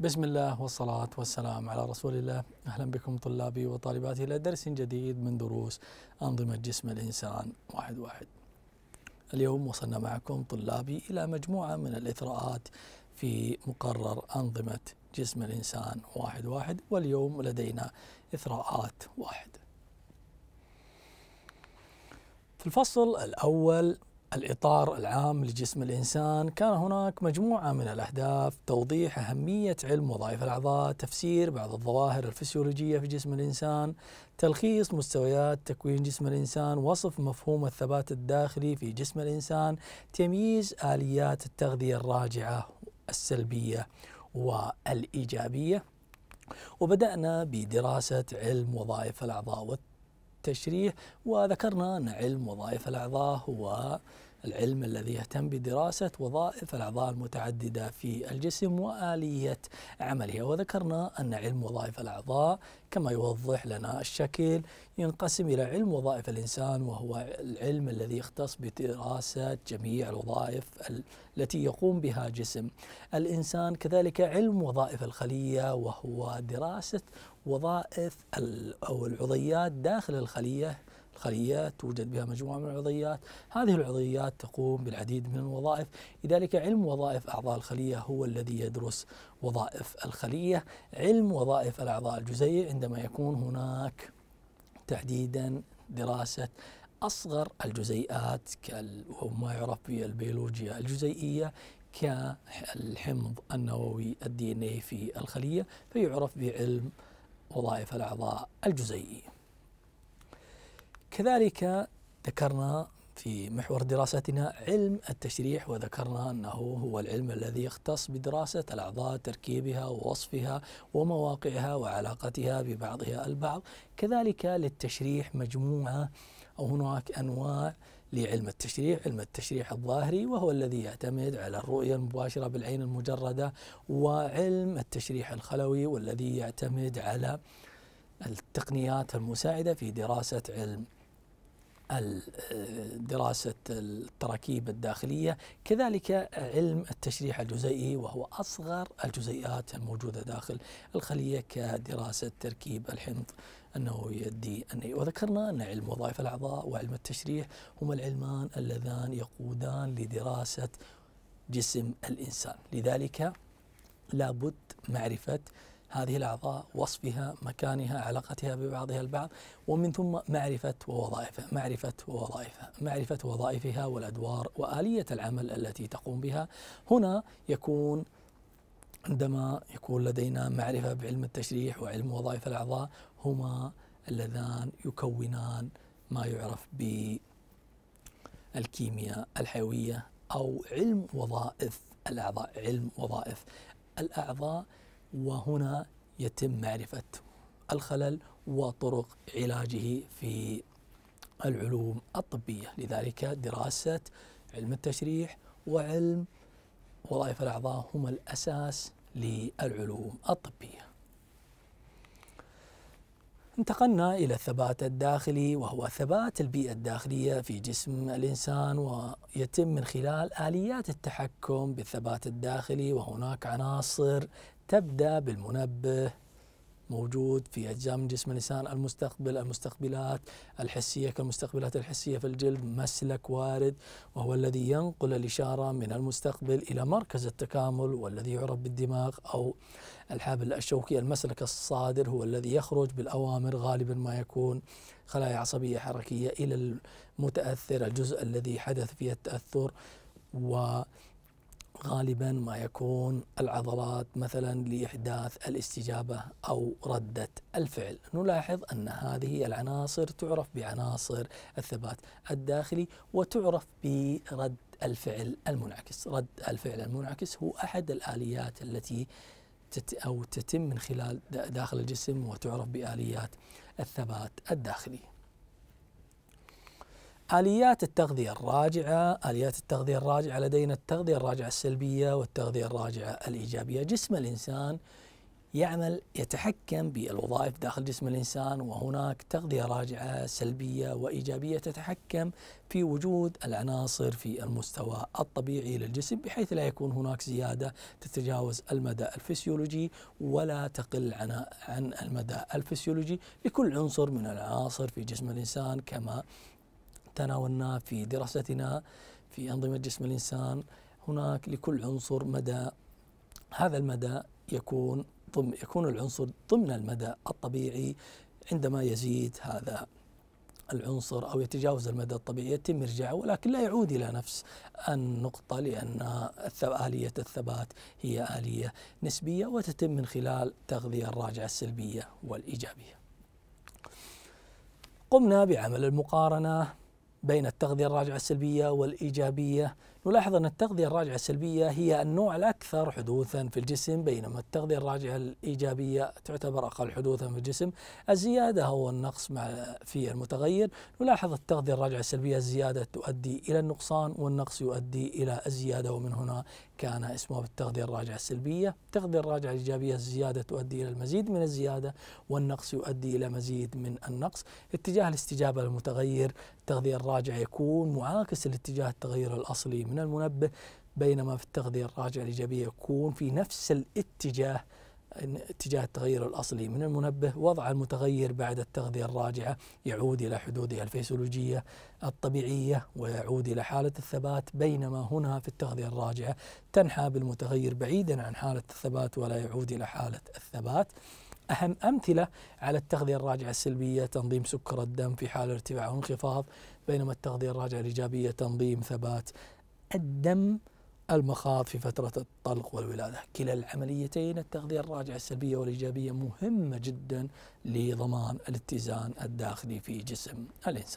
بسم الله والصلاة والسلام على رسول الله. أهلا بكم طلابي وطالباتي إلى درس جديد من دروس أنظمة جسم الإنسان واحد واحد. اليوم وصلنا معكم طلابي إلى مجموعة من الإثراءات في مقرر أنظمة جسم الإنسان واحد واحد، واليوم لدينا إثراءات واحد. في الفصل الأول الإطار العام لجسم الإنسان كان هناك مجموعة من الأهداف: توضيح أهمية علم وظائف الأعضاء، تفسير بعض الظواهر الفسيولوجية في جسم الإنسان، تلخيص مستويات تكوين جسم الإنسان، وصف مفهوم الثبات الداخلي في جسم الإنسان، تمييز آليات التغذية الراجعة السلبية والإيجابية. وبدأنا بدراسة علم وظائف الأعضاء والتشريح، وذكرنا أن علم وظائف الأعضاء هو العلم الذي يهتم بدراسة وظائف الأعضاء المتعددة في الجسم وآلية عملها. وذكرنا أن علم وظائف الأعضاء كما يوضح لنا الشكل ينقسم إلى علم وظائف الإنسان، وهو العلم الذي يختص بدراسة جميع الوظائف التي يقوم بها جسم الإنسان. كذلك علم وظائف الخلية، وهو دراسة وظائف أو العضيات داخل الخلية. الخلية توجد بها مجموعة من العضيات، هذه العضيات تقوم بالعديد من الوظائف، لذلك علم وظائف أعضاء الخلية هو الذي يدرس وظائف الخلية. علم وظائف الأعضاء الجزيئة عندما يكون هناك تحديدا دراسة أصغر الجزيئات وما يعرف بالبيولوجيا الجزيئية كالحمض النووي الDNA في الخلية، فيعرف بعلم وظائف الأعضاء الجزيئية. كذلك ذكرنا في محور دراستنا علم التشريح، وذكرنا أنه هو العلم الذي يختص بدراسة الأعضاء، تركيبها ووصفها ومواقعها وعلاقتها ببعضها البعض. كذلك للتشريح مجموعة أو هناك أنواع لعلم التشريح: علم التشريح الظاهري وهو الذي يعتمد على الرؤية المباشرة بالعين المجردة، وعلم التشريح الخلوي والذي يعتمد على التقنيات المساعدة في دراسة التراكيب الداخلية. كذلك علم التشريح الجزيئي وهو أصغر الجزيئات الموجودة داخل الخلية كدراسة تركيب الحمض النووي الDNA. وذكرنا أن علم وظائف الأعضاء وعلم التشريح هما العلمان اللذان يقودان لدراسة جسم الإنسان، لذلك لابد معرفة هذه الأعضاء، وصفها، مكانها، علاقتها ببعضها البعض، ومن ثم معرفة وظائفها والأدوار وآلية العمل التي تقوم بها. هنا يكون عندما يكون لدينا معرفة بعلم التشريح وعلم وظائف الأعضاء هما اللذان يكونان ما يعرف بالكيمياء الحيوية أو علم وظائف الأعضاء. علم وظائف الأعضاء، وهنا يتم معرفة الخلل وطرق علاجه في العلوم الطبية، لذلك دراسة علم التشريح وعلم وظائف الأعضاء هما الأساس للعلوم الطبية. انتقلنا إلى الثبات الداخلي، وهو ثبات البيئة الداخلية في جسم الإنسان، ويتم من خلال آليات التحكم بالثبات الداخلي. وهناك عناصر تبدأ بالمنبه موجود في أجزاء من جسم الإنسان، المستقبلات الحسية كالمستقبلات الحسية في الجلد، مسلك وارد وهو الذي ينقل الإشارة من المستقبل إلى مركز التكامل والذي يعرف بالدماغ أو الحبل الشوكي، المسلك الصادر هو الذي يخرج بالأوامر، غالبا ما يكون خلايا عصبية حركية، إلى المتأثر الجزء الذي حدث فيه التأثر، وغالبا ما يكون العضلات مثلا لإحداث الاستجابة أو ردة الفعل. نلاحظ أن هذه العناصر تعرف بعناصر الثبات الداخلي وتعرف برد الفعل المنعكس. رد الفعل المنعكس هو أحد الآليات التي تتم من خلال داخل الجسم وتعرف بآليات الثبات الداخلي. آليات التغذية الراجعة لدينا التغذية الراجعة السلبية والتغذية الراجعة الإيجابية. جسم الإنسان يتحكم بالوظائف داخل جسم الإنسان، وهناك تغذية راجعة سلبية وإيجابية تتحكم في وجود العناصر في المستوى الطبيعي للجسم، بحيث لا يكون هناك زيادة تتجاوز المدى الفسيولوجي ولا تقل عن المدى الفسيولوجي لكل عنصر من العناصر في جسم الإنسان، كما تناولنا في دراستنا في أنظمة جسم الإنسان. هناك لكل عنصر مدى، هذا المدى يكون العنصر ضمن المدى الطبيعي. عندما يزيد هذا العنصر أو يتجاوز المدى الطبيعي يتم إرجاعه، ولكن لا يعود إلى نفس النقطة، لأن آلية الثبات هي آلية نسبية وتتم من خلال تغذية الراجعة السلبية والإيجابية. قمنا بعمل المقارنة بين التغذية الراجعة السلبية والإيجابية. نلاحظ أن التغذية الراجعة السلبية هي النوع الأكثر حدوثا في الجسم، بينما التغذية الراجعة الإيجابية تعتبر أقل حدوثا في الجسم. الزيادة أو النقص في المتغير. نلاحظ التغذية الراجعة السلبية الزيادة تؤدي إلى النقصان، والنقص يؤدي إلى الزيادة، ومن هنا كان اسمها بالتغذية الراجعة السلبية. التغذية الراجعة الإيجابية الزيادة تؤدي إلى المزيد من الزيادة، والنقص يؤدي إلى مزيد من النقص. اتجاه الاستجابة للمتغير، التغذية الراجعة يكون معاكس لاتجاه التغير الأصلي من المنبه، بينما في التغذية الراجعة الإيجابية يكون في نفس اتجاه التغير الأصلي من المنبه. وضع المتغير بعد التغذية الراجعة يعود إلى حدوده الفسيولوجية الطبيعية ويعود إلى حالة الثبات، بينما هنا في التغذية الراجعة تنحى بالمتغير بعيدا عن حالة الثبات ولا يعود إلى حالة الثبات. أهم أمثلة على التغذية الراجعة السلبية تنظيم سكر الدم في حال ارتفاع وانخفاض، بينما التغذية الراجعة الإيجابية تنظيم ثبات الدم المخاض في فترة الطلق والولادة. كلا العمليتين التغذية الراجعة السلبية والإيجابية مهمة جدا لضمان الاتزان الداخلي في جسم الإنسان.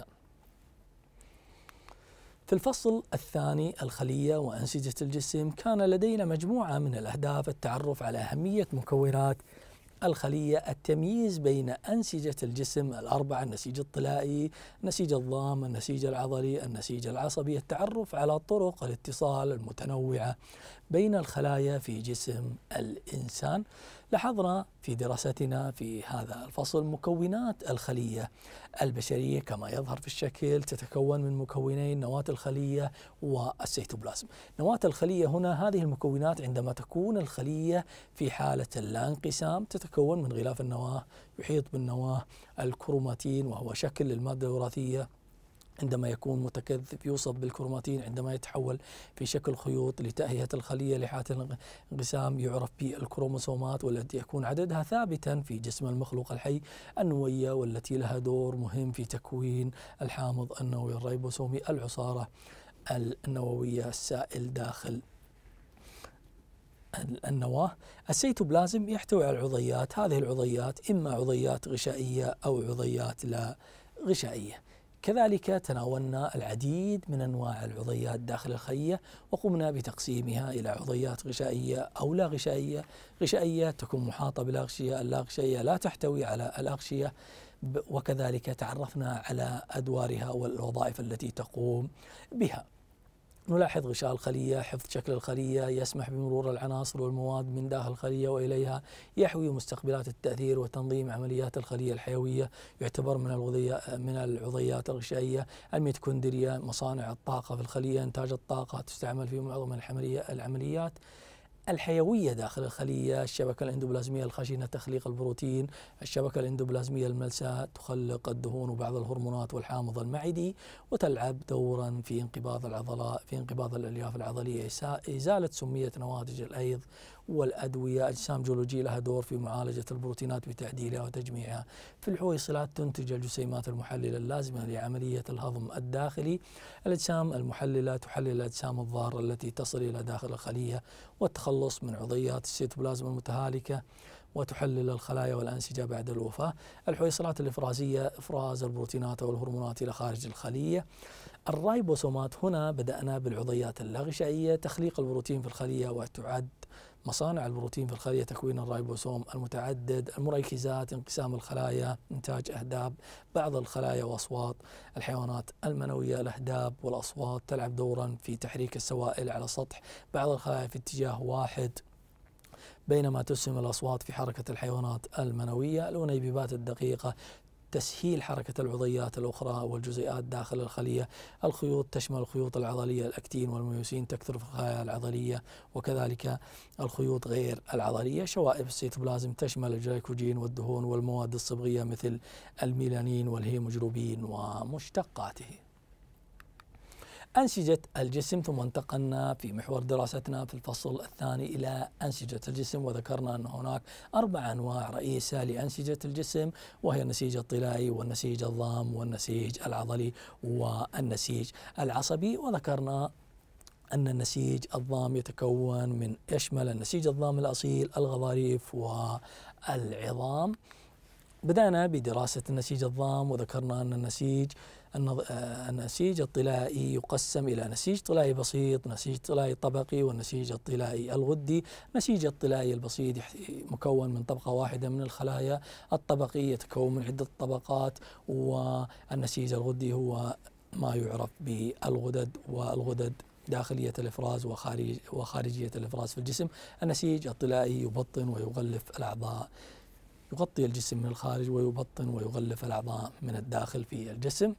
في الفصل الثاني الخلية وأنسجة الجسم، كان لدينا مجموعة من الأهداف: التعرف على أهمية مكونات الخلية، التمييز بين أنسجة الجسم الأربعة: النسيج الطلائي، النسيج الضام، النسيج العضلي، النسيج العصبي، التعرف على طرق الاتصال المتنوعة بين الخلايا في جسم الإنسان. لاحظنا في دراستنا في هذا الفصل مكونات الخلية البشرية كما يظهر في الشكل. تتكون من مكونين: نواة الخلية والسيتوبلازم. نواة الخلية هنا، هذه المكونات عندما تكون الخلية في حالة اللا انقسام تتكون من غلاف النواة، يحيط بالنواة الكروماتين وهو شكل للمادة الوراثية. عندما يكون متكثف يوصف بالكروماتين، عندما يتحول في شكل خيوط لتأهية الخلية لحالة الانقسام يعرف بالكروموسومات، والتي يكون عددها ثابتا في جسم المخلوق الحي النووية، والتي لها دور مهم في تكوين الحامض النووي الريبوسومي، العصارة النووية السائل داخل النواة. السيتوبلازم يحتوي على العضيات، هذه العضيات إما عضيات غشائية أو عضيات لا غشائية. كذلك تناولنا العديد من أنواع العضيات داخل الخلية، وقمنا بتقسيمها إلى عضيات غشائية أو لا غشائية. غشائية تكون محاطة بالأغشية، اللا غشائية لا تحتوي على الأغشية، وكذلك تعرفنا على أدوارها والوظائف التي تقوم بها. نلاحظ غشاء الخلية: حفظ شكل الخلية، يسمح بمرور العناصر والمواد من داخل الخلية وإليها، يحوي مستقبلات التأثير وتنظيم عمليات الخلية الحيوية، يعتبر من العضيات الغشائية. الميتوكوندريا مصانع الطاقة في الخلية، إنتاج الطاقة، تستعمل في معظم العمليات الحيوية داخل الخلية. الشبكة الإندوبلازمية الخشنة تخليق البروتين، الشبكة الإندوبلازمية الملساء تخلق الدهون وبعض الهرمونات والحامض المعدي، وتلعب دورا في انقباض العضلات، في انقباض الألياف العضلية، إزالة سمية نواتج الأيض والأدوية. أجسام جيولوجية لها دور في معالجة البروتينات بتعديلها وتجميعها. في الحويصلات تنتج الجسيمات المحللة اللازمة لعملية الهضم الداخلي. الأجسام المحللة تحلل الأجسام الضارة التي تصل إلى داخل الخلية والتخلص من عضيات السيتوبلازم المتهالكة، وتحلل الخلايا والأنسجة بعد الوفاة. الحويصلات الإفرازية إفراز البروتينات والهرمونات إلى خارج الخلية. الرايبوسومات، هنا بدأنا بالعضيات اللاغشائية، تخليق البروتين في الخلية، وتعد مصانع البروتين في الخلية تكوين الرايبوسوم المتعدد. المركزات انقسام الخلايا، إنتاج أهداب بعض الخلايا وأصوات. الحيوانات المنوية الأهداب والأصوات تلعب دورا في تحريك السوائل على سطح بعض الخلايا في اتجاه واحد. بينما تسهم الأصوات في حركة الحيوانات المنوية. الأنيبيبات الدقيقة تسهيل حركة العضيات الأخرى والجزيئات داخل الخلية. الخيوط تشمل الخيوط العضلية، الأكتين والميوسين تكثر في الخلايا العضلية، وكذلك الخيوط غير العضلية. شوائب السيتوبلازم تشمل الجليكوجين والدهون والمواد الصبغية مثل الميلانين والهيموجلوبين ومشتقاته. أنسجة الجسم، ثم انتقلنا في محور دراستنا في الفصل الثاني إلى أنسجة الجسم، وذكرنا أن هناك 4 أنواع رئيسة لأنسجة الجسم، وهي النسيج الطلائي والنسيج الضام والنسيج العضلي والنسيج العصبي. وذكرنا أن النسيج الضام يشمل النسيج الضام الأصيل، الغضاريف والعظام. بدأنا بدراسة النسيج الضام، وذكرنا أن النسيج الطلائي يقسم إلى نسيج طلائي بسيط، نسيج طلائي طبقي، والنسيج الطلائي الغدي. النسيج الطلائي البسيط مكون من طبقة واحدة من الخلايا، الطبقي يتكون من عدة طبقات، والنسيج الغدي هو ما يعرف بالغدد، والغدد داخلية الإفراز وخارجية الإفراز في الجسم. النسيج الطلائي يبطن ويغلف الأعضاء، يغطي الجسم من الخارج ويبطن ويغلف الأعضاء من الداخل في الجسم.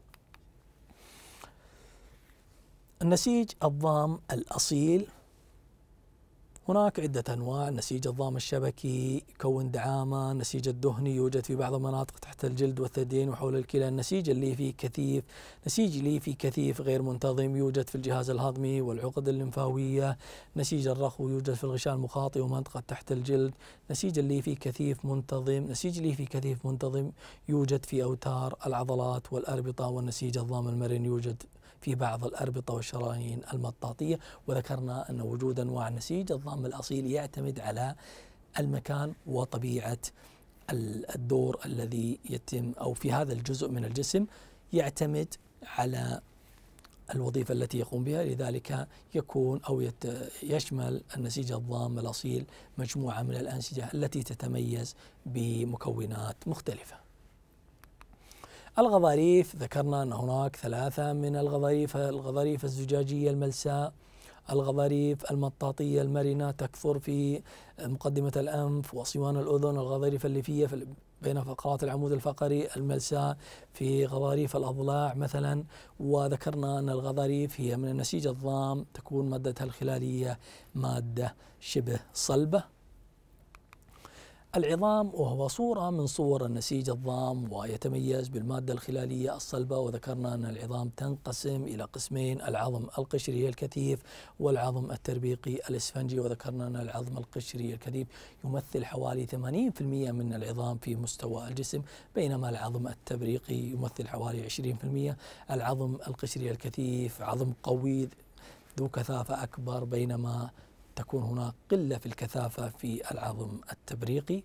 النسيج الضام الأصيل هناك عدة أنواع. النسيج الضام الشبكي يكون دعامة. النسيج الدهني يوجد في بعض المناطق تحت الجلد والثديين وحول الكلى. النسيج الليفي كثيف، نسيج ليفي كثيف غير منتظم يوجد في الجهاز الهضمي والعقد الليمفاوية. نسيج الرخو يوجد في الغشاء المخاطي ومنطقة تحت الجلد. نسيج الليفي كثيف منتظم، نسيج ليفي كثيف منتظم يوجد في أوتار العضلات والأربطة. والنسيج الضام المرن يوجد في بعض الأربطة والشرايين المطاطية. وذكرنا أن وجود أنواع النسيج الضام الأصيل يعتمد على المكان وطبيعة الدور الذي يتم، أو في هذا الجزء من الجسم يعتمد على الوظيفة التي يقوم بها. لذلك يكون أو يشمل النسيج الضام الأصيل مجموعة من الأنسجة التي تتميز بمكونات مختلفة. الغضاريف، ذكرنا أن هناك 3 من الغضاريف: الغضاريف الزجاجية الملساء، الغضاريف المطاطية المرنة تكثر في مقدمة الأنف وصوان الأذن، الغضاريف الليفية بين فقرات العمود الفقري الملساء في غضاريف الأضلاع مثلا. وذكرنا أن الغضاريف هي من النسيج الضام، تكون مادتها الخلالية مادة شبه صلبة. العظام وهو صورة من صور النسيج الضام ويتميز بالمادة الخلالية الصلبة. وذكرنا أن العظام تنقسم إلى قسمين: العظم القشري الكثيف والعظم التربيقي الإسفنجي. وذكرنا أن العظم القشري الكثيف يمثل حوالي 80% من العظام في مستوى الجسم، بينما العظم التبريقي يمثل حوالي 20%. العظم القشري الكثيف عظم قوي ذو كثافة أكبر، بينما تكون هناك قلة في الكثافة في العظم التبريقي.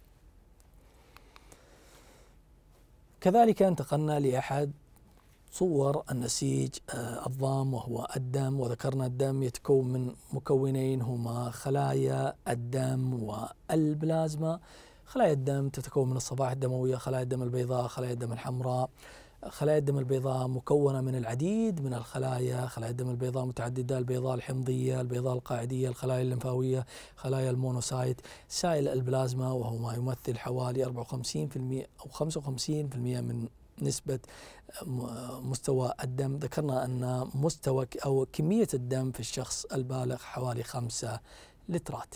كذلك انتقلنا لأحد صور النسيج الضام وهو الدم، وذكرنا الدم يتكون من مكونين هما خلايا الدم والبلازما. خلايا الدم تتكون من الصفائح الدموية، خلايا الدم البيضاء، خلايا الدم الحمراء. خلايا الدم البيضاء مكونة من العديد من الخلايا: خلايا الدم البيضاء متعددة، البيضاء الحمضية، البيضاء القاعدية، الخلايا الليمفاوية، خلايا المونوسايت. سائل البلازما وهو ما يمثل حوالي 54% أو 55% من نسبة مستوى الدم. ذكرنا أن مستوى أو كمية الدم في الشخص البالغ حوالي 5 لترات.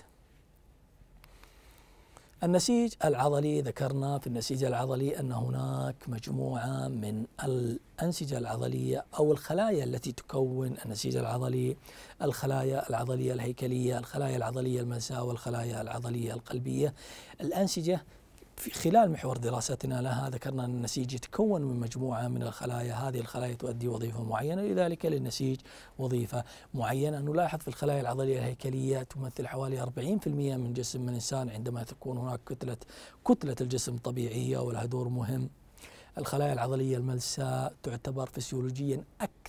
النسيج العضلي، ذكرنا في النسيج العضلي أن هناك مجموعة من الأنسجة العضلية أو الخلايا التي تكون النسيج العضلي: الخلايا العضلية الهيكلية، الخلايا العضلية الملساء، والخلايا العضلية القلبية. الأنسجة في خلال محور دراستنا لها ذكرنا أن النسيج يتكون من مجموعة من الخلايا، هذه الخلايا تؤدي وظيفة معينة، لذلك للنسيج وظيفة معينة. نلاحظ في الخلايا العضلية الهيكلية تمثل حوالي 40% من جسم الإنسان، عندما تكون هناك كتلة الجسم طبيعية ولها دور مهم. الخلايا العضلية الملساء تعتبر فسيولوجيا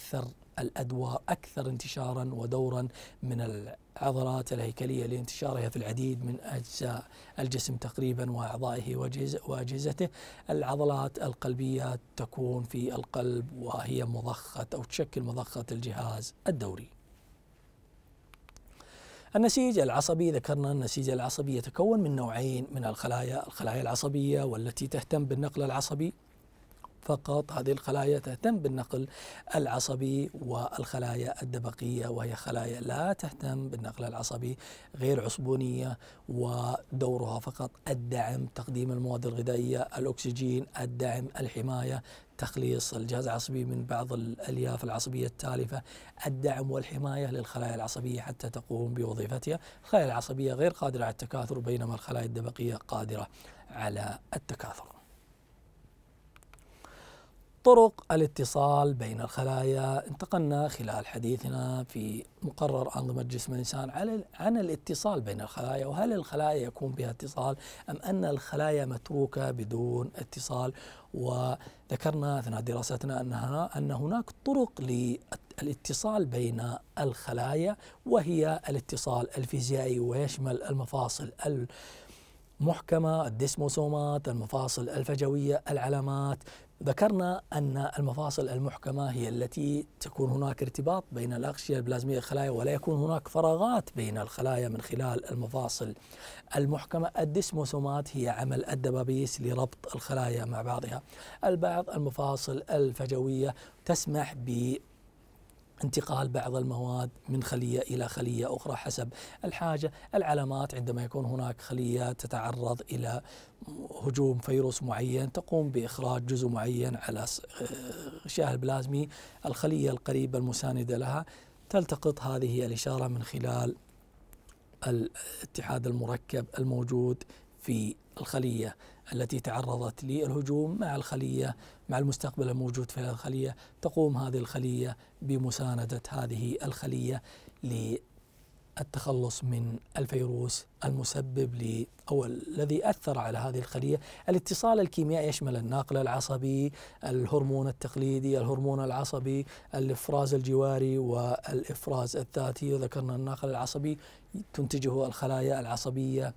أكثر انتشارا ودورا من العضلات الهيكلية لانتشارها في العديد من أجزاء الجسم تقريبا وأعضائه وأجهزته. العضلات القلبية تكون في القلب وهي مضخة أو تشكل مضخة الجهاز الدوري. النسيج العصبي، ذكرنا النسيج العصبي يتكون من نوعين من الخلايا العصبية والتي تهتم بالنقل العصبي فقط، هذه الخلايا تهتم بالنقل العصبي، والخلايا الدبقية وهي خلايا لا تهتم بالنقل العصبي، غير عصبونية، ودورها فقط الدعم، تقديم المواد الغذائية، الأكسجين، الدعم، الحماية، تخليص الجهاز العصبي من بعض الألياف العصبية التالفة، الدعم والحماية للخلايا العصبية حتى تقوم بوظيفتها. الخلايا العصبية غير قادرة على التكاثر، بينما الخلايا الدبقية قادرة على التكاثر. طرق الاتصال بين الخلايا، انتقلنا خلال حديثنا في مقرر أنظمة جسم الإنسان عن الاتصال بين الخلايا، وهل الخلايا يكون بها اتصال أم أن الخلايا متروكة بدون اتصال. وذكرنا أثناء دراستنا أن هناك طرق للاتصال بين الخلايا، وهي الاتصال الفيزيائي، ويشمل المفاصل المحكمة، الديسموسومات، المفاصل الفجوية، العلامات. ذكرنا أن المفاصل المحكمة هي التي تكون هناك ارتباط بين الأغشية البلازمية الخلايا، ولا يكون هناك فراغات بين الخلايا من خلال المفاصل المحكمة. الديسموسومات هي عمل الدبابيس لربط الخلايا مع بعضها. المفاصل الفجوية تسمح انتقال بعض المواد من خلية إلى خلية أخرى حسب الحاجة. العلامات عندما يكون هناك خلية تتعرض إلى هجوم فيروس معين تقوم بإخراج جزء معين على غشاء البلازمي، الخلية القريبة المساندة لها تلتقط هذه الإشارة من خلال الاتحاد المركب الموجود في الخلية التي تعرضت للهجوم مع المستقبل الموجود في الخلية. تقوم هذه الخلية بمساندة هذه الخلية للتخلص من الفيروس المسبب أو الذي أثر على هذه الخلية. الاتصال الكيميائي يشمل الناقل العصبي، الهرمون التقليدي، الهرمون العصبي، الإفراز الجواري والإفراز الذاتي. وذكرنا الناقل العصبي تنتجه الخلايا العصبية.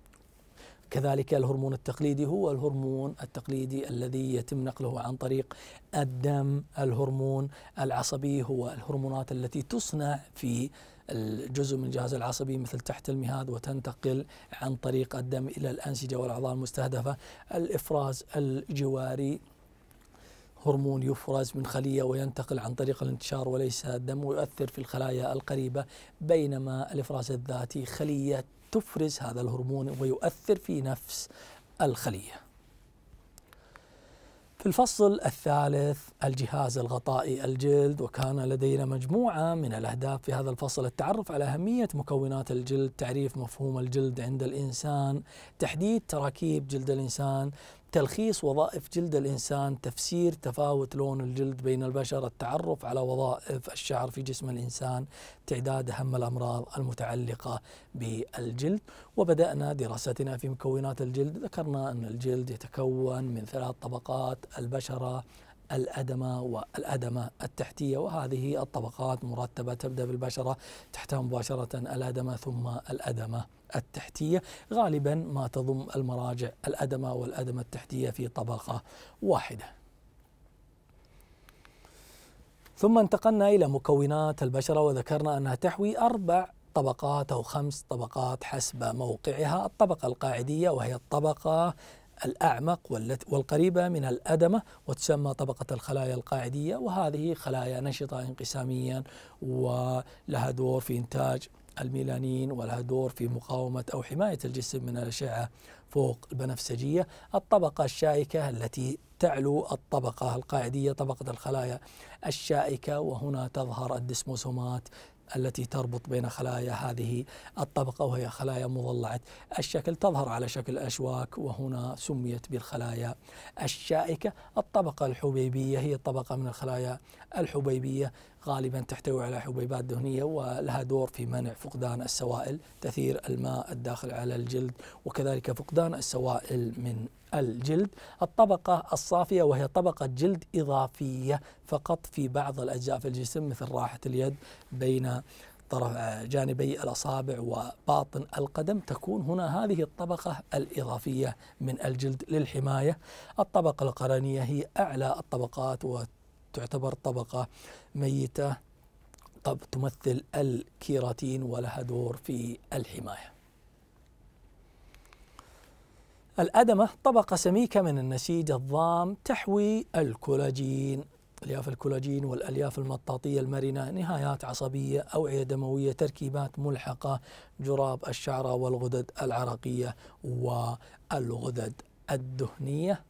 كذلك الهرمون التقليدي هو الهرمون التقليدي الذي يتم نقله عن طريق الدم. الهرمون العصبي هو الهرمونات التي تصنع في الجزء من الجهاز العصبي مثل تحت المهاد وتنتقل عن طريق الدم إلى الأنسجة والأعضاء المستهدفة. الإفراز الجواري هرمون يفرز من خلية وينتقل عن طريق الانتشار وليس الدم، ويؤثر في الخلايا القريبة، بينما الإفراز الذاتي خلية تفرز هذا الهرمون ويؤثر في نفس الخلية. في الفصل الثالث الجهاز الغطائي الجلد، وكان لدينا مجموعة من الأهداف في هذا الفصل: التعرف على أهمية مكونات الجلد، تعريف مفهوم الجلد عند الإنسان، تحديد تراكيب جلد الإنسان، تلخيص وظائف جلد الإنسان، تفسير تفاوت لون الجلد بين البشر، التعرف على وظائف الشعر في جسم الإنسان، تعداد أهم الأمراض المتعلقة بالجلد. وبدأنا دراستنا في مكونات الجلد. ذكرنا أن الجلد يتكون من 3 طبقات: البشرة، الأدمة، والأدمة التحتية، وهذه الطبقات مرتبة تبدأ بالبشرة، تحتها مباشرة الأدمة، ثم الأدمة التحتية. غالبا ما تضم المراجع الأدمة والأدمة التحتية في طبقة واحدة. ثم انتقلنا إلى مكونات البشرة، وذكرنا أنها تحوي 4 طبقات أو 5 طبقات حسب موقعها. الطبقة القاعدية وهي الطبقة الأعمق والقريبة من الأدمة، وتسمى طبقة الخلايا القاعدية، وهذه خلايا نشطة انقساميا ولها دور في إنتاج الميلانين، ولها دور في مقاومة أو حماية الجسم من الأشعة فوق البنفسجية. الطبقة الشائكة التي تعلو الطبقة القاعدية طبقة الخلايا الشائكة، وهنا تظهر الديسموسومات التي تربط بين خلايا هذه الطبقة، وهي خلايا مضلعة الشكل، تظهر على شكل أشواك، وهنا سميت بالخلايا الشائكة. الطبقة الحبيبية هي طبقة من الخلايا الحبيبية، غالبا تحتوي على حبيبات دهنية، ولها دور في منع فقدان السوائل، تثير الماء الداخل على الجلد، وكذلك فقدان السوائل من الجلد. الطبقة الصافية وهي طبقة جلد إضافية فقط في بعض الأجزاء في الجسم مثل راحة اليد بين طرف جانبي الأصابع وباطن القدم، تكون هنا هذه الطبقة الإضافية من الجلد للحماية. الطبقة القرنية هي أعلى الطبقات وتعتبر طبقة ميتة، تمثل الكيراتين ولها دور في الحماية. الأدمة طبقة سميكة من النسيج الضام تحوي الكولاجين. ألياف الكولاجين والألياف المطاطية المرنة، نهايات عصبية، أوعية دموية، تركيبات ملحقة، جراب الشعرة والغدد العرقية والغدد الدهنية.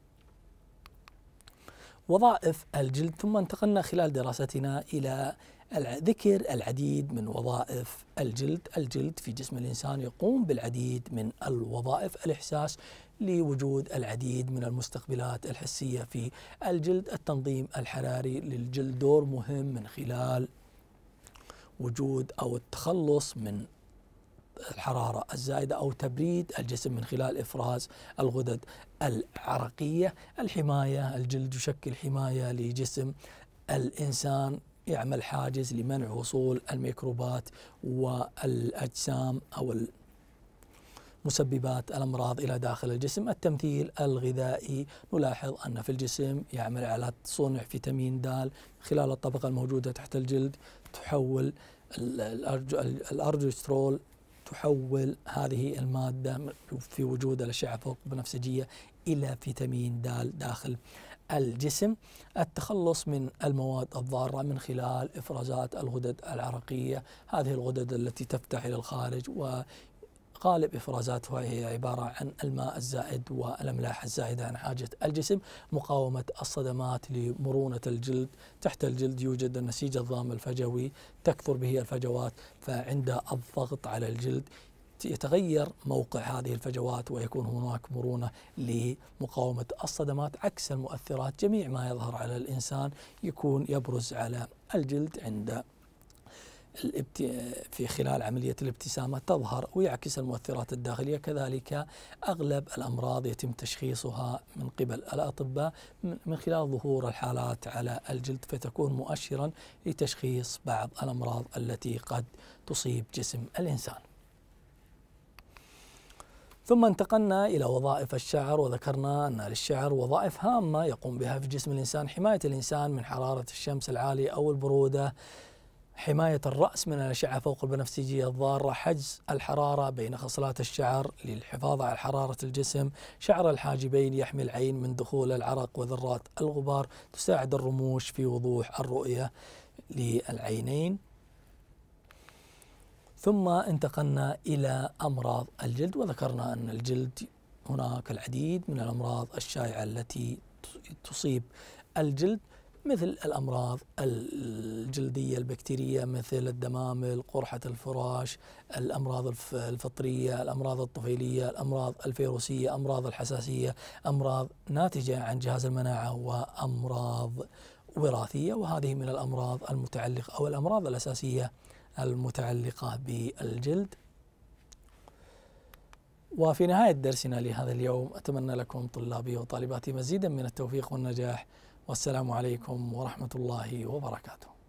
وظائف الجلد. ثم انتقلنا خلال دراستنا إلى ذكر العديد من وظائف الجلد. الجلد في جسم الإنسان يقوم بالعديد من الوظائف. الإحساس لوجود العديد من المستقبلات الحسية في الجلد. التنظيم الحراري للجلد دور مهم من خلال وجود أو التخلص من الحرارة الزائدة أو تبريد الجسم من خلال إفراز الغدد العرقية. الحماية. الجلد يشكل حماية لجسم الإنسان، يعمل حاجز لمنع وصول الميكروبات والأجسام أو مسببات الأمراض إلى داخل الجسم. التمثيل الغذائي. نلاحظ أن في الجسم يعمل على صنع فيتامين د خلال الطبقة الموجودة تحت الجلد، تحول الأرجسترول، تحول هذه المادة في وجود الأشعة فوق بنفسجية إلى فيتامين د داخل الجسم. التخلص من المواد الضارة من خلال إفرازات الغدد العرقية. هذه الغدد التي تفتح إلى الخارج، وغالب إفرازاتها هي عبارة عن الماء الزائد والأملاح الزائدة عن حاجة الجسم. مقاومة الصدمات لمرونة الجلد. تحت الجلد يوجد النسيج الضام الفجوي، تكثر به الفجوات، فعند الضغط على الجلد يتغير موقع هذه الفجوات ويكون هناك مرونة لمقاومة الصدمات. عكس المؤثرات، جميع ما يظهر على الإنسان يكون يبرز على الجلد عند في خلال عملية الابتسامة تظهر ويعكس المؤثرات الداخلية. كذلك أغلب الأمراض يتم تشخيصها من قبل الأطباء من خلال ظهور الحالات على الجلد، فتكون مؤشرا لتشخيص بعض الأمراض التي قد تصيب جسم الإنسان. ثم انتقلنا إلى وظائف الشعر، وذكرنا أن للشعر وظائف هامة يقوم بها في جسم الإنسان. حماية الإنسان من حرارة الشمس العالية أو البرودة، حماية الرأس من الأشعة فوق البنفسجية الضارة، حجز الحرارة بين خصلات الشعر للحفاظ على حرارة الجسم. شعر الحاجبين يحمي العين من دخول العرق وذرات الغبار، تساعد الرموش في وضوح الرؤية للعينين. ثم انتقلنا إلى أمراض الجلد، وذكرنا أن الجلد هناك العديد من الأمراض الشائعة التي تصيب الجلد، مثل الأمراض الجلدية البكتيرية مثل الدمامل، قرحة الفراش، الأمراض الفطرية، الأمراض الطفيلية، الأمراض الفيروسية، أمراض الحساسية، أمراض ناتجة عن جهاز المناعة، وأمراض وراثية. وهذه من الأمراض المتعلقة أو الأمراض الأساسية المتعلقة بالجلد. وفي نهاية درسنا لهذا اليوم أتمنى لكم طلابي وطالباتي مزيدا من التوفيق والنجاح، والسلام عليكم ورحمة الله وبركاته.